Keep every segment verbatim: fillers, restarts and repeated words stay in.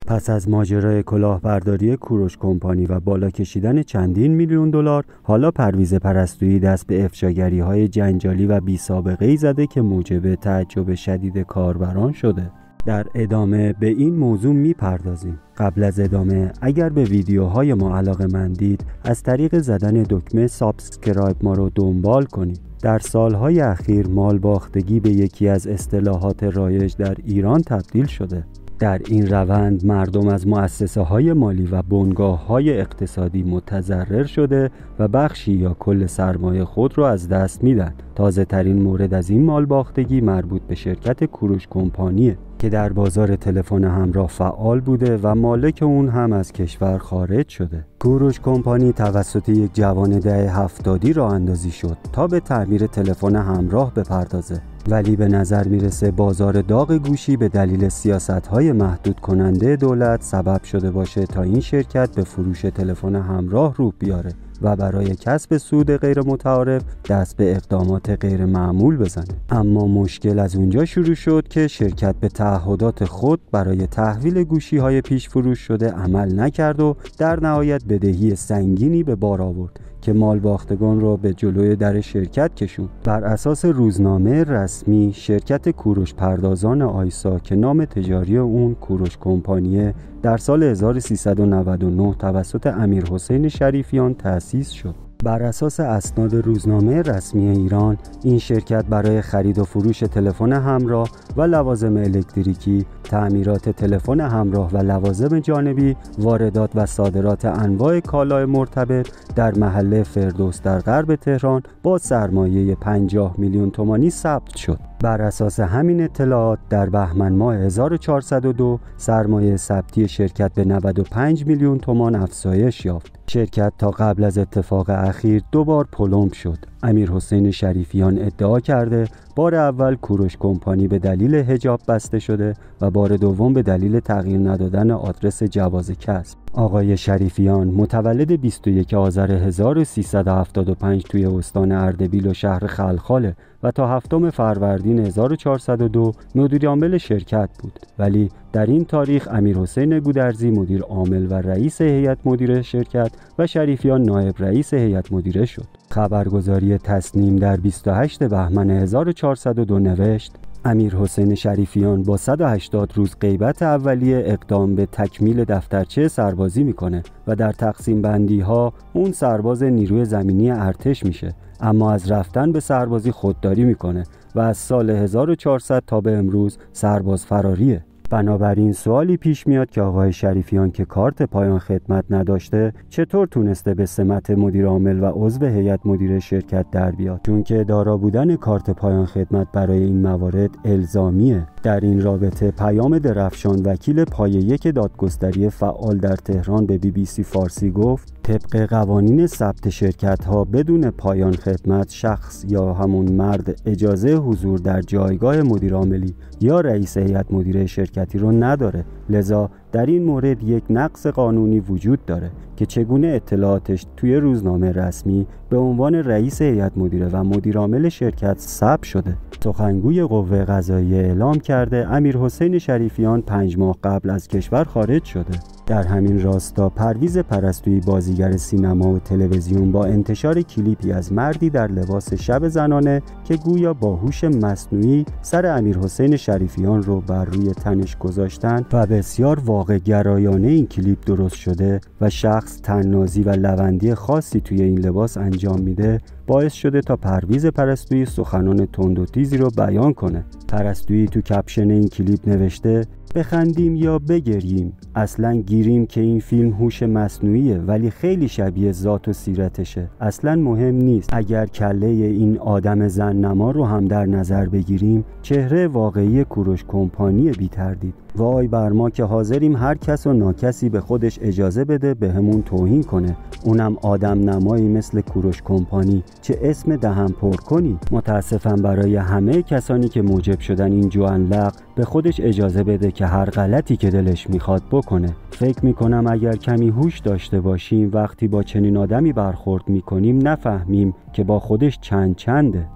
پس از ماجرای کلاهبرداری کوروش کمپانی و بالا کشیدن چندین میلیون دلار، حالا پرویز پرستویی دست به افشاگری‌های جنجالی و بی‌سابقه‌ای زده که موجب تعجب شدید کاربران شده. در ادامه به این موضوع میپردازیم. قبل از ادامه اگر به ویدیوهای ما علاقه‌مندید از طریق زدن دکمه سابسکرایب ما رو دنبال کنید. در سالهای اخیر مالباختگی به یکی از اصطلاحات رایج در ایران تبدیل شده. در این روند مردم از مؤسسه‌های مالی و بنگاه‌های اقتصادی متضرر شده و بخشی یا کل سرمایه خود را از دست میدن. تازه ترین مورد از این مالباختگی مربوط به شرکت کوروش کمپانیه که در بازار تلفن همراه فعال بوده و مالک اون هم از کشور خارج شده. کوروش کمپانی توسط یک جوان دهه هفتادی راه اندازی شد تا به تعمیر تلفن همراه بپردازه، ولی به نظر میرسه بازار داغ گوشی به دلیل سیاست‌های محدود کننده دولت سبب شده باشه تا این شرکت به فروش تلفن همراه رو بیاره و برای کسب سود غیر متعارف دست به اقدامات غیر معمول بزنه. اما مشکل از اونجا شروع شد که شرکت به تعهدات خود برای تحویل گوشی‌های پیش فروش شده عمل نکرد و در نهایت بدهی سنگینی به بار آورد که مالباختگان را به جلوی در شرکت کشوند. بر اساس روزنامه رسمی شرکت کوروش پردازان آیسا که نام تجاری اون کوروش کمپانیه در سال هزار و سیصد و نود و نه توسط امیرحسین شریفیان تأسیس شد. بر اساس اسناد روزنامه رسمی ایران این شرکت برای خرید و فروش تلفن همراه و لوازم الکتریکی، تعمیرات تلفن همراه و لوازم جانبی، واردات و صادرات انواع کالای مرتبط در محله فردوس در غرب تهران با سرمایه پنجاه میلیون تومانی ثبت شد. بر اساس همین اطلاعات در بهمن ماه هزار و چهارصد و دو سرمایه ثبتی شرکت به نود و پنج میلیون تومان افزایش یافت. شرکت تا قبل از اتفاق اخیر دو بار پلمب شد. امیرحسین شریفیان ادعا کرده بار اول کوروش کمپانی به دلیل حجاب بسته شده و بار دوم به دلیل تغییر ندادن آدرس جواز کسب. آقای شریفیان متولد بیست و یکم آذر هزار و سیصد و هفتاد و پنج توی استان اردبیل و شهر خلخاله و تا هفتم فروردین هزار و چهارصد و دو مدیر عامل شرکت بود، ولی در این تاریخ امیرحسین گودرزی مدیر عامل و رئیس هیئت مدیره شرکت و شریفیان نایب رئیس هیئت مدیره شد. خبرگزاری تصنیم در بیست و هشتم بهمن هزار و چهارصد و دو نوشت امیرحسین شریفیان با صد و هشتاد روز غیبت اولیه اقدام به تکمیل دفترچه سربازی میکنه و در تقسیم بندی ها اون سرباز نیروی زمینی ارتش میشه، اما از رفتن به سربازی خودداری میکنه و از سال هزار و چهارصد تا به امروز سرباز فراریه. بنابراین سوالی پیش میاد که آقای شریفیان که کارت پایان خدمت نداشته چطور تونسته به سمت مدیر عامل و عضو هیئت مدیره شرکت در بیاد، چون که دارا بودن کارت پایان خدمت برای این موارد الزامیه. در این رابطه پیام درفشان وکیل پایه یک دادگستری فعال در تهران به بی بی سی فارسی گفت طبق قوانین ثبت شرکت ها بدون پایان خدمت شخص یا همون مرد اجازه حضور در جایگاه مدیر عاملی یا رئیس هیئت مدیره شرکتی رو نداره. لذا در این مورد یک نقص قانونی وجود داره که چگونه اطلاعاتش توی روزنامه رسمی به عنوان رئیس هیئت مدیره و مدیر عامل شرکت ثبت شده. سخنگوی قوه قضاییه اعلام کرده امیرحسین شریفیان پنج ماه قبل از کشور خارج شده. در همین راستا پرویز پرستویی بازیگر سینما و تلویزیون با انتشار کلیپی از مردی در لباس شب زنانه که گویا با هوش مصنوعی سر امیرحسین شریفیان رو بر روی تنش گذاشتن و بسیار واقع گرایانه این کلیپ درست شده و شخص طنازی و لوندی خاصی توی این لباس انجام میده باعث شده تا پرویز پرستویی سخنان تند و تیزی رو بیان کنه. پرستویی تو کپشن این کلیپ نوشته بخندیم یا بگریم، اصلا گیریم که این فیلم هوش مصنوعیه ولی خیلی شبیه ذات و سیرتشه، اصلا مهم نیست. اگر کله این آدم زن نما رو هم در نظر بگیریم چهره واقعی کوروش کمپانی بی تردید. وای بر ما که حاضریم هر کس و ناکسی به خودش اجازه بده به همون توهین کنه، اونم آدم نمایی مثل کوروش کمپانی. چه اسم دهن پر کنی. متاسفم برای همه کسانی که موجب شدن این جوانلق به خودش اجازه بده که هر غلطی که دلش میخواد بکنه. فکر میکنم اگر کمی هوش داشته باشیم وقتی با چنین آدمی برخورد میکنیم نفهمیم که با خودش چند چنده.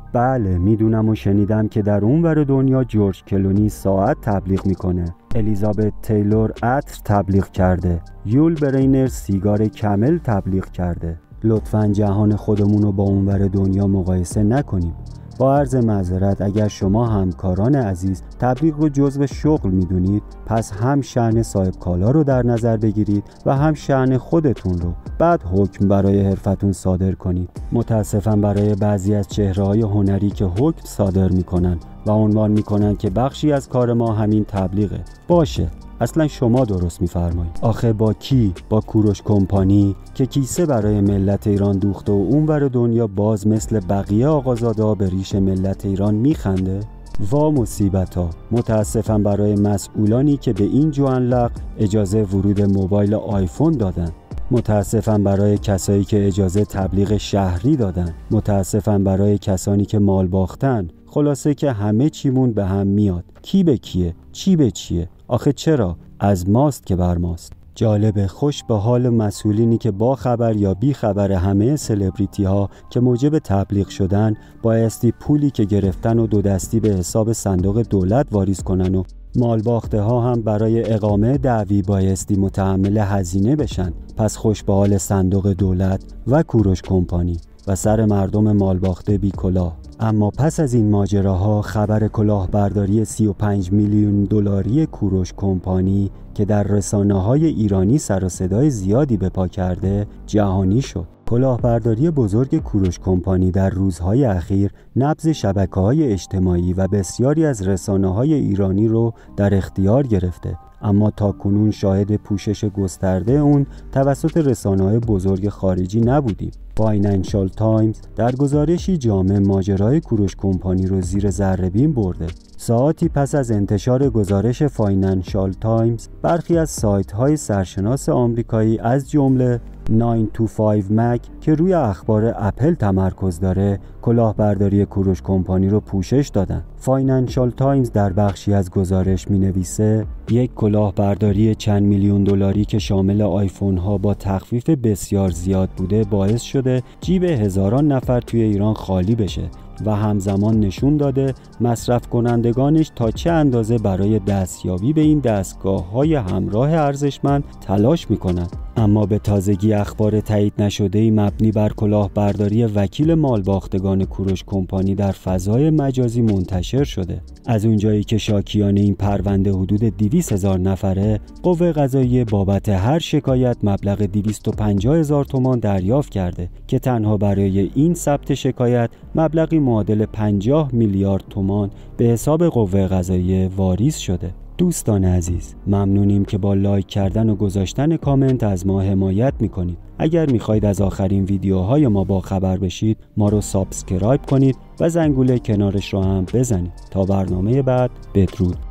بله میدونم و شنیدم که در اونور دنیا جورج کلونی ساعت تبلیغ میکنه، الیزابت تیلور عطر تبلیغ کرده، یول برینر سیگار کمل تبلیغ کرده. لطفاً جهان خودمون رو با اونور دنیا مقایسه نکنیم. با عرض معذرت اگر شما همکاران عزیز تبلیغ رو جزو شغل میدونید، پس هم شأن صاحب کالا رو در نظر بگیرید و هم شأن خودتون رو، بعد حکم برای حرفتون صادر کنید. متاسفم برای بعضی از چهره‌های هنری که حکم صادر میکنن و عنوان میکنن که بخشی از کار ما همین تبلیغه. باشه، اصلا شما درست میفرمایید. آخه با کی؟ با کوروش کمپانی که کیسه برای ملت ایران دوخته و اونور دنیا باز مثل بقیه آقازاده‌ها به ریش ملت ایران میخنده؟ وا مصیبتا. متاسفم برای مسئولانی که به این جوانلق اجازه ورود موبایل آیفون دادن. متاسفم برای کسایی که اجازه تبلیغ شهری دادن. متاسفم برای کسانی که مال باختن. خلاصه که همه چیمون به هم میاد. کی به کیه؟ چی به چیه؟ آخه چرا؟ از ماست که بر ماست. جالبه، خوش به حال مسئولینی که با خبر یا بی خبر همه سلبریتی ها که موجب تبلیغ شدن بایستی پولی که گرفتن و دو دستی به حساب صندوق دولت واریز کنن و مالباخته ها هم برای اقامه دعوی بایستی متحمل هزینه بشن. پس خوش به حال صندوق دولت و کوروش کمپانی و سر مردم مالباخته بی کلاه. اما پس از این ماجراها خبر کلاهبرداری سی و پنج میلیون دلاری کوروش کمپانی که در رسانه‌های ایرانی سر و صدای زیادی به پا کرده جهانی شد. کلاهبرداری بزرگ کوروش کمپانی در روزهای اخیر نبض شبکه‌های اجتماعی و بسیاری از رسانه‌های ایرانی رو در اختیار گرفته، اما تاکنون شاهد پوشش گسترده اون توسط رسانه‌های بزرگ خارجی نبودیم. فاینانشال تایمز در گزارشی جامع ماجرای کوروش کمپانی رو زیر ذره‌بین برده. ساعاتی پس از انتشار گزارش فاینانشال تایمز، برخی از سایت‌های سرشناس آمریکایی از جمله نه دو پنج مک که روی اخبار اپل تمرکز داره، کلاهبرداری کوروش کمپانی رو پوشش دادن. فاینانشال تایمز در بخشی از گزارش می‌نویسه یک کلاهبرداری چند میلیون دلاری که شامل آیفون ها با تخفیف بسیار زیاد بوده باعث شده جیب هزاران نفر توی ایران خالی بشه و همزمان نشون داده مصرف کنندگانش تا چه اندازه برای دستیابی به این دستگاه‌های همراه ارزشمند تلاش می‌کنند. اما به تازگی اخبار تایید نشده‌ای مبنی بر کلاهبرداری وکیل مالباختگان کوروش کمپانی در فضای مجازی منتشر شده. از اونجایی که شاکیان این پرونده حدود دویست هزار نفره، قوه قضاییه بابت هر شکایت مبلغ دویست و پنجاه هزار تومان دریافت کرده که تنها برای این ثبت شکایت مبلغی معادل پنجاه میلیارد تومان به حساب قوه قضاییه واریز شده. دوستان عزیز، ممنونیم که با لایک کردن و گذاشتن کامنت از ما حمایت میکنید. اگر میخواید از آخرین ویدیوهای ما با خبر بشید، ما رو سابسکرایب کنید و زنگوله کنارش رو هم بزنید. تا برنامه بعد، بدرود.